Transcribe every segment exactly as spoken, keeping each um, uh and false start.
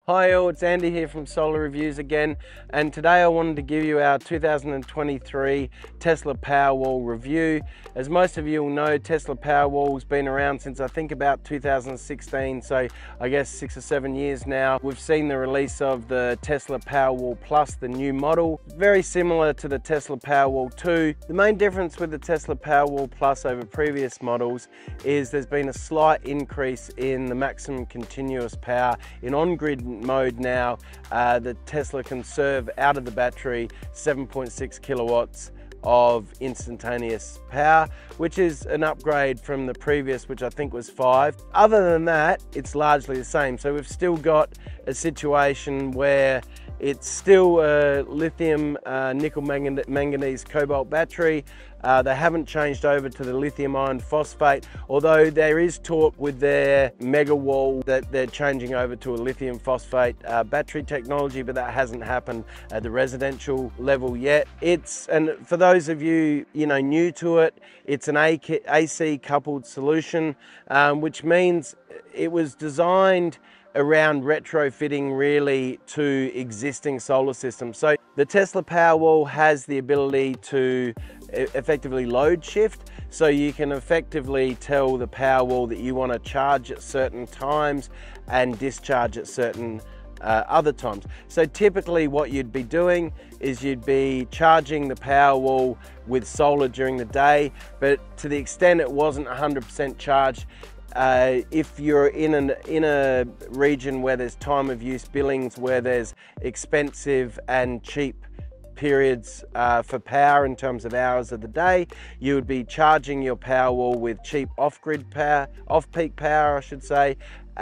Hi all, it's Andy here from Solar Reviews again, and today I wanted to give you our two thousand twenty-three Tesla Powerwall review. As most of you will know, Tesla Powerwall's been around since I think about two thousand sixteen, so I guess six or seven years now. We've seen the release of the Tesla Powerwall Plus, the new model, very similar to the Tesla Powerwall two. The main difference with the Tesla Powerwall Plus over previous models is there's been a slight increase in the maximum continuous power in on-grid mode. Now uh, the Tesla can serve out of the battery seven point six kilowatts of instantaneous power, which is an upgrade from the previous, which I think was five. Other than that, it's largely the same. So we've still got a situation where it's still a lithium uh, nickel manganese cobalt battery. Uh, they haven't changed over to the lithium iron phosphate, although there is talk with their mega wall that they're changing over to a lithium phosphate uh, battery technology, but that hasn't happened at the residential level yet. It's, and for those of you, you know, new to it, it's an A C coupled solution, um, which means it was designed around retrofitting really to existing solar systems. So the Tesla Powerwall has the ability to effectively load shift, so you can effectively tell the Powerwall that you want to charge at certain times and discharge at certain uh, other times. So typically what you'd be doing is you'd be charging the Powerwall with solar during the day, but to the extent it wasn't one hundred percent charged, Uh, if you're in, an, in a region where there's time of use billings, where there's expensive and cheap periods uh, for power in terms of hours of the day, you would be charging your Powerwall with cheap off-grid power, off-peak power I should say,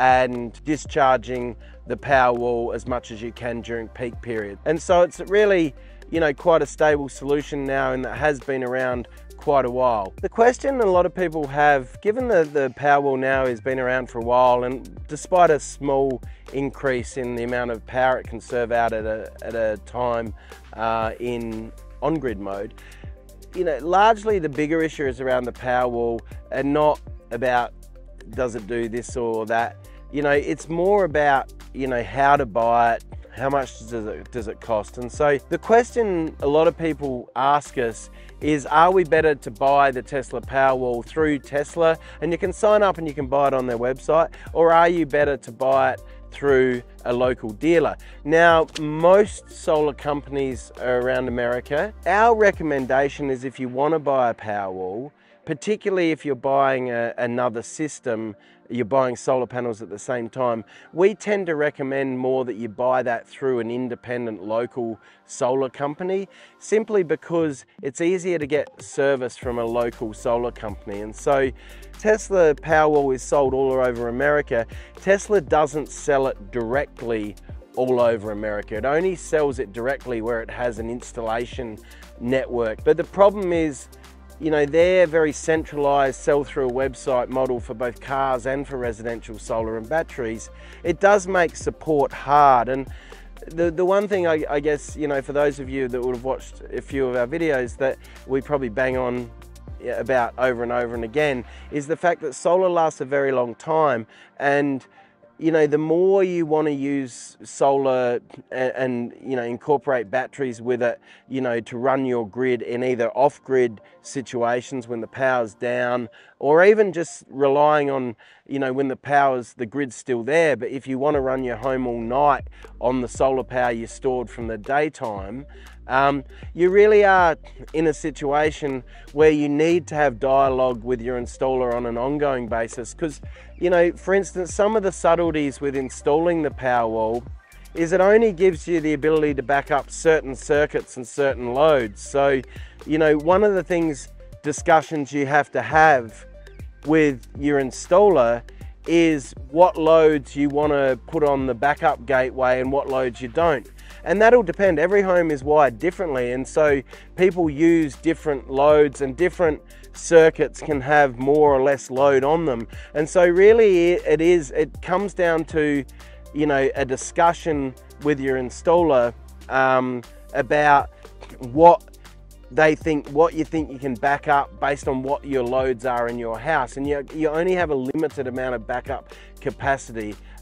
and discharging the Powerwall as much as you can during peak period. And so it's really, you know, quite a stable solution now, and that has been around quite a while. The question a lot of people have, given that the Powerwall now has been around for a while, and despite a small increase in the amount of power it can serve out at a, at a time uh, in on-grid mode, you know, largely the bigger issue is around the Powerwall and not about does it do this or that. You know, it's more about, you know, how to buy it, how much does it, does it cost? And so the question a lot of people ask us is, are we better to buy the Tesla Powerwall through Tesla, and you can sign up and you can buy it on their website, or are you better to buy it through a local dealer? Now, most solar companies around America, our recommendation is if you want to buy a Powerwall, particularly if you're buying a, another system, you're buying solar panels at the same time, we tend to recommend more that you buy that through an independent local solar company, simply because it's easier to get service from a local solar company. And so Tesla Powerwall is sold all over America. Tesla doesn't sell it directly all over America. It only sells it directly where it has an installation network. But the problem is, you know, they're very centralized, sell through a website model for both cars and for residential solar and batteries. It does make support hard. And the, the one thing I, I guess, you know, for those of you that would have watched a few of our videos that we probably bang on about over and over and again is the fact that solar lasts a very long time. And you know, the more you want to use solar and, and, you know, incorporate batteries with it, you know, to run your grid in either off-grid situations when the power's down, or even just relying on, you know, when the power's, the grid's still there, but if you want to run your home all night on the solar power you stored from the daytime, Um, you really are in a situation where you need to have dialogue with your installer on an ongoing basis. Because, you know, for instance, some of the subtleties with installing the Powerwall is it only gives you the ability to back up certain circuits and certain loads. So, you know, one of the things, discussions you have to have with your installer is what loads you want to put on the backup gateway and what loads you don't. And that'll depend. Every home is wired differently, and so people use different loads, and different circuits can have more or less load on them. And so really it is, it comes down to, you know, a discussion with your installer um, about what they think, what you think you can back up based on what your loads are in your house. And you, you only have a limited amount of backup capacity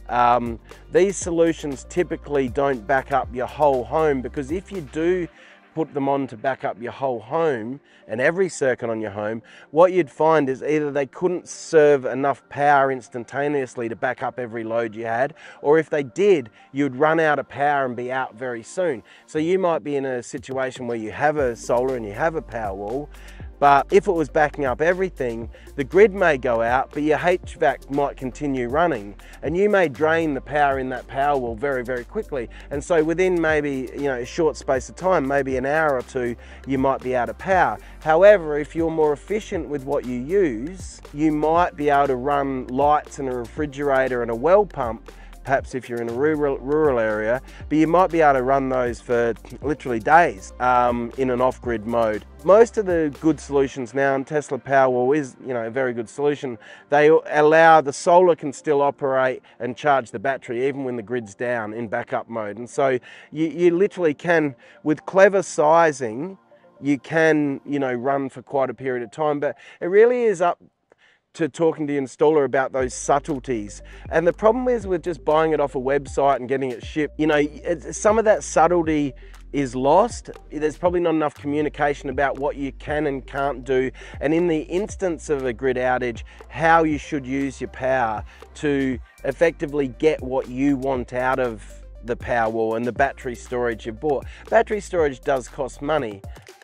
Um, these solutions typically don't back up your whole home, because if you do put them on to back up your whole home and every circuit on your home, what you'd find is either they couldn't serve enough power instantaneously to back up every load you had, or if they did, you'd run out of power and be out very soon. So you might be in a situation where you have a solar and you have a Powerwall, but if it was backing up everything, the grid may go out, but your H V A C might continue running, and you may drain the power in that Powerwall very, very quickly. And so within maybe, you know, a short space of time, maybe an hour or two, you might be out of power. However, if you're more efficient with what you use, you might be able to run lights and a refrigerator and a well pump, perhaps if you're in a rural, rural area, but you might be able to run those for literally days um, in an off-grid mode. Most of the good solutions now, and Tesla Powerwall is, you know, a very good solution, they allow the solar can still operate and charge the battery even when the grid's down in backup mode. And so you, you literally can, with clever sizing, you can, you know, run for quite a period of time, but it really is up to talking to the installer about those subtleties. And the problem is with just buying it off a website and getting it shipped, you know, it's, some of that subtlety is lost. There's probably not enough communication about what you can and can't do. And in the instance of a grid outage, how you should use your power to effectively get what you want out of the Powerwall and the battery storage you've bought. Battery storage does cost money.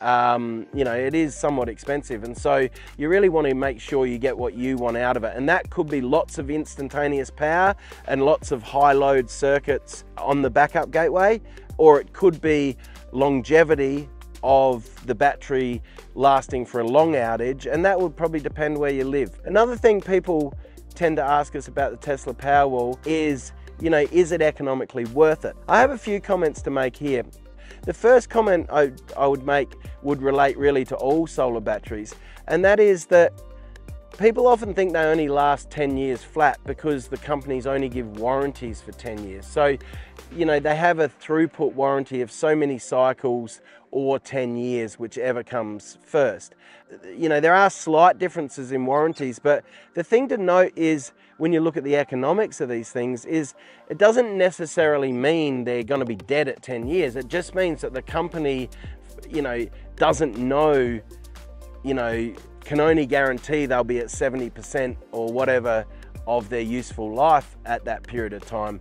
Um, you know, it is somewhat expensive, and so you really want to make sure you get what you want out of it, and that could be lots of instantaneous power and lots of high load circuits on the backup gateway, or it could be longevity of the battery lasting for a long outage, and that would probably depend where you live. Another thing people tend to ask us about the Tesla Powerwall is, you know, is it economically worth it? I have a few comments to make here. The first comment I, I would make would relate really to all solar batteries, and that is that people often think they only last ten years flat because the companies only give warranties for ten years. So, you know, they have a throughput warranty of so many cycles or ten years, whichever comes first. You know, there are slight differences in warranties, but the thing to note is when you look at the economics of these things is it doesn't necessarily mean they're going to be dead at ten years. It just means that the company, you know, doesn't know, you know, can only guarantee they'll be at seventy percent or whatever of their useful life at that period of time.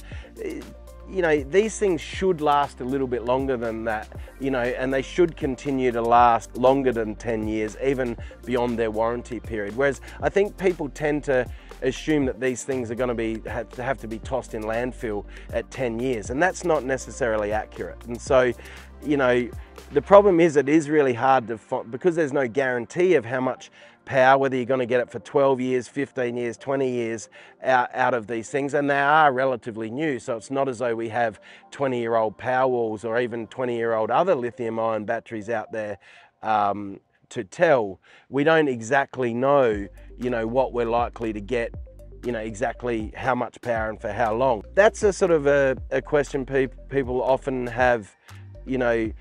You know, these things should last a little bit longer than that, you know, and they should continue to last longer than ten years, even beyond their warranty period. Whereas I think people tend to assume that these things are going to be have to, have to be tossed in landfill at ten years, and that's not necessarily accurate. And so, you know, the problem is it is really hard to find, because there's no guarantee of how much power, whether you're going to get it for twelve years, fifteen years, twenty years out, out of these things, and they are relatively new, so it's not as though we have twenty year old Powerwalls or even twenty year old other lithium ion batteries out there um, to tell. We don't exactly know, you know, what we're likely to get, you know, exactly how much power and for how long. That's a sort of a, a question pe people often have, you know,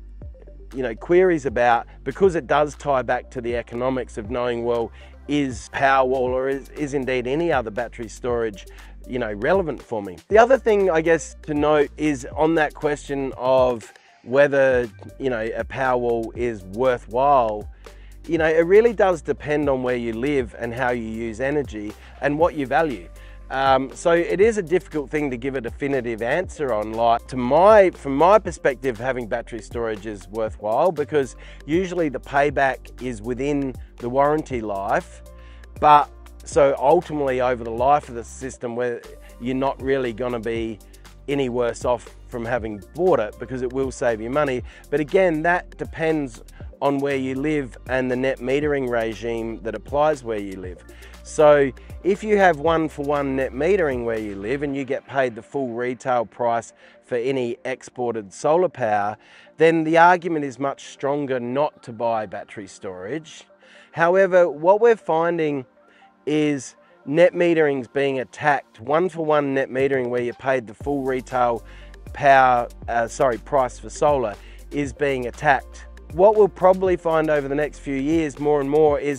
you know, queries about, because it does tie back to the economics of knowing, well, is Powerwall or is, is indeed any other battery storage, you know, relevant for me? The other thing I guess to note is on that question of whether, you know, a Powerwall is worthwhile, you know, it really does depend on where you live and how you use energy and what you value. Um, so it is a difficult thing to give a definitive answer on. Like, to my, from my perspective, having battery storage is worthwhile because usually the payback is within the warranty life, but so ultimately over the life of the system, where you're not really going to be any worse off from having bought it because it will save you money. But again, that depends on where you live and the net metering regime that applies where you live. So if you have one for one net metering where you live and you get paid the full retail price for any exported solar power, then the argument is much stronger not to buy battery storage. However, what we're finding is net metering's being attacked. One for one net metering where you paid the full retail power, uh, sorry, price for solar is being attacked. What we'll probably find over the next few years more and more is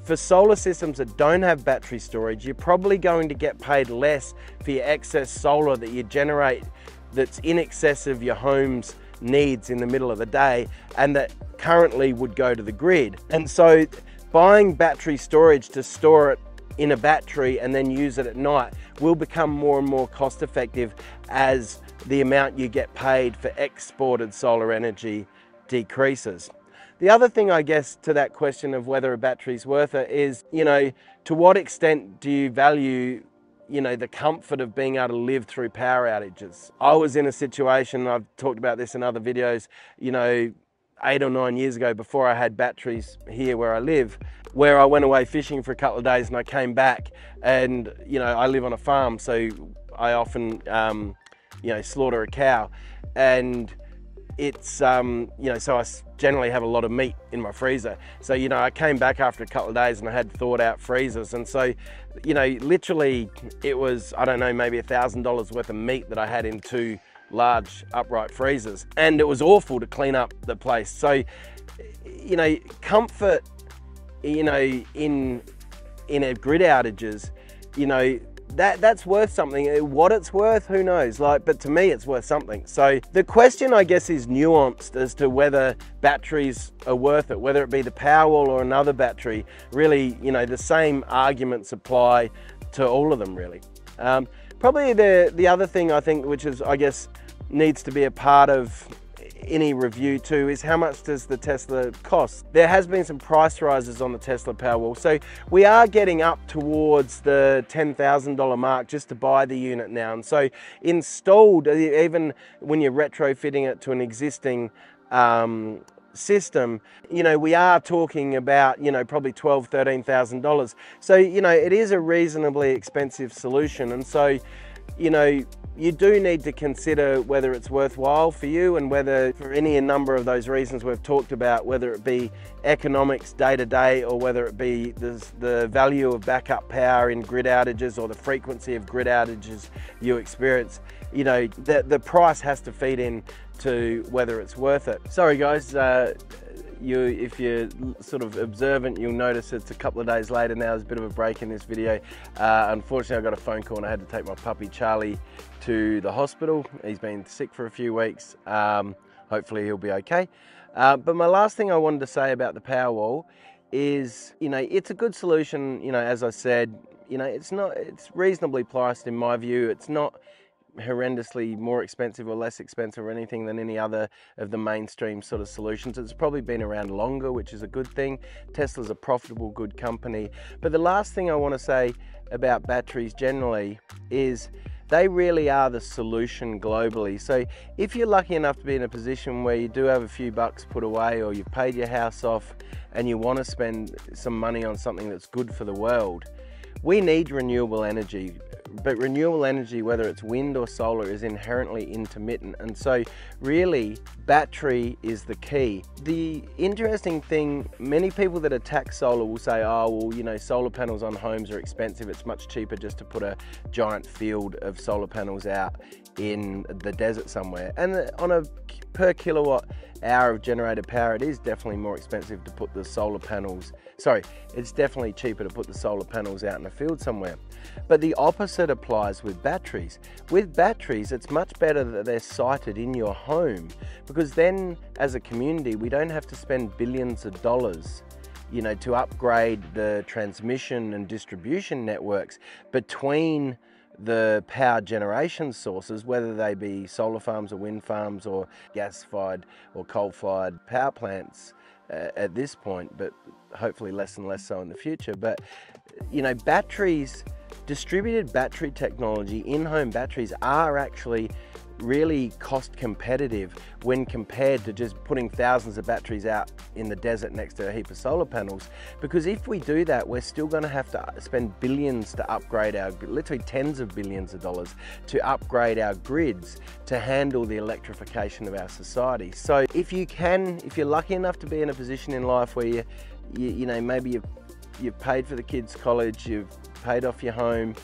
For solar systems that don't have battery storage, you're probably going to get paid less for your excess solar that you generate that's in excess of your home's needs in the middle of the day, and that currently would go to the grid. And so buying battery storage to store it in a battery and then use it at night will become more and more cost effective as the amount you get paid for exported solar energy decreases. The other thing, I guess, to that question of whether a battery's worth it is, you know, to what extent do you value, you know, the comfort of being able to live through power outages? I was in a situation, I've talked about this in other videos, you know, eight or nine years ago, before I had batteries here where I live, where I went away fishing for a couple of days and I came back, and, you know, I live on a farm, so I often, um, you know, slaughter a cow, and it's, um, you know, so I generally have a lot of meat in my freezer. So, you know, I came back after a couple of days and I had thawed out freezers. And so, you know, literally it was, I don't know, maybe a thousand dollars worth of meat that I had in two large upright freezers. And it was awful to clean up the place. So, you know, comfort, you know, in, in a grid outages, you know, That, that's worth something. What it's worth, who knows? Like, but to me, it's worth something. So the question, I guess, is nuanced as to whether batteries are worth it, whether it be the Powerwall or another battery. Really, you know, the same arguments apply to all of them, really. Um, probably the, the other thing I think, which is, I guess, needs to be a part of any review too, is how much does the Tesla cost? There has been some price rises on the Tesla Powerwall, so we are getting up towards the ten thousand dollar mark just to buy the unit now. And so installed, even when you're retrofitting it to an existing um, system, you know, we are talking about, you know, probably twelve, thirteen thousand dollars. So, you know, it is a reasonably expensive solution. And so, you know, you do need to consider whether it's worthwhile for you, and whether, for any number of those reasons we've talked about, whether it be economics day to day, or whether it be the, the value of backup power in grid outages, or the frequency of grid outages you experience, you know, the, the price has to feed in to whether it's worth it. Sorry guys, uh, you, if you're sort of observant, you'll notice it's a couple of days later now. There's a bit of a break in this video. Uh, unfortunately, I got a phone call and I had to take my puppy Charlie to the hospital. He's been sick for a few weeks. Um, hopefully he'll be okay. Uh, but my last thing I wanted to say about the Powerwall is, you know, it's a good solution. You know, as I said, you know, it's not, it's reasonably priced in my view. It's not horrendously more expensive or less expensive or anything than any other of the mainstream sort of solutions. It's probably been around longer, which is a good thing. Tesla's a profitable, good company. But the last thing I want to say about batteries generally is they really are the solution globally. So if you're lucky enough to be in a position where you do have a few bucks put away, or you've paid your house off and you want to spend some money on something that's good for the world, we need renewable energy. But renewable energy, whether it's wind or solar, is inherently intermittent. And so really, battery is the key. The interesting thing, many people that attack solar will say, oh, well, you know, solar panels on homes are expensive. It's much cheaper just to put a giant field of solar panels out in the desert somewhere. And on a per kilowatt hour of generated power, it is definitely more expensive to put the solar panels, sorry, it's definitely cheaper to put the solar panels out in a field somewhere. But the opposite applies with batteries. With batteries, it's much better that they're sited in your home, because then as a community, we don't have to spend billions of dollars, you know, to upgrade the transmission and distribution networks between the power generation sources, whether they be solar farms or wind farms or gas-fired or coal-fired power plants uh, at this point, but hopefully less and less so in the future. But, you know, batteries, distributed battery technology, in-home batteries are actually really cost competitive when compared to just putting thousands of batteries out in the desert next to a heap of solar panels. Because if we do that, we're still going to have to spend billions to upgrade our, literally tens of billions of dollars to upgrade our grids to handle the electrification of our society. So if you can, if you're lucky enough to be in a position in life where you, you, you know, maybe you've, you've paid for the kids' college, you've paid off your home,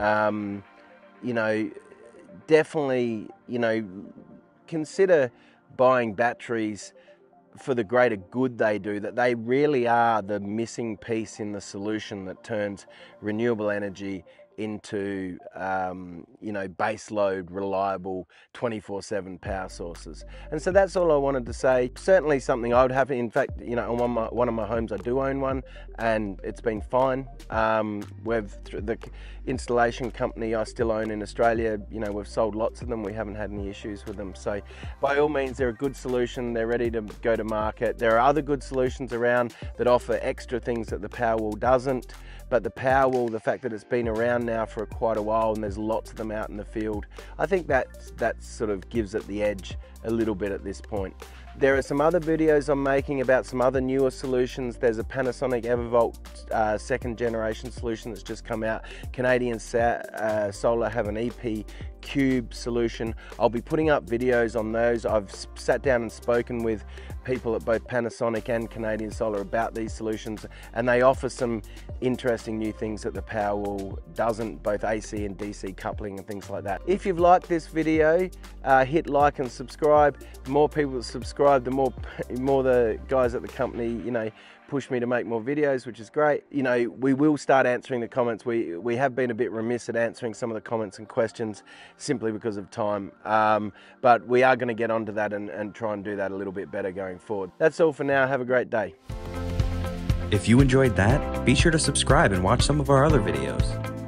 um, you know, definitely, you know, consider buying batteries for the greater good they do, that they really are the missing piece in the solution that turns renewable energy into um, you know, base load, reliable, twenty-four seven power sources. And so that's all I wanted to say. Certainly something I would have. In fact, you know, on one of my, one of my homes I do own one, and it's been fine. Um, we've, the installation company I still own in Australia, you know, we've sold lots of them. We haven't had any issues with them. So by all means, they're a good solution. They're ready to go to market. There are other good solutions around that offer extra things that the Powerwall doesn't. But the Powerwall, the fact that it's been around now for quite a while and there's lots of them out in the field, I think that, that sort of gives it the edge a little bit at this point. There are some other videos I'm making about some other newer solutions. There's a Panasonic Evervolt uh, second generation solution that's just come out. Canadian uh, Solar have an E P Cube solution. I'll be putting up videos on those. I've sat down and spoken with people at both Panasonic and Canadian Solar about these solutions, and they offer some interesting new things that the Powerwall doesn't, both A C and D C coupling and things like that. If you've liked this video, uh, hit like and subscribe. The more people that subscribe, the more, more the guys at the company, you know, push me to make more videos, which is great. You know, we will start answering the comments. We we have been a bit remiss at answering some of the comments and questions simply because of time. Um, but we are going to get onto that and, and try and do that a little bit better going forward. That's all for now. Have a great day. If you enjoyed that, be sure to subscribe and watch some of our other videos.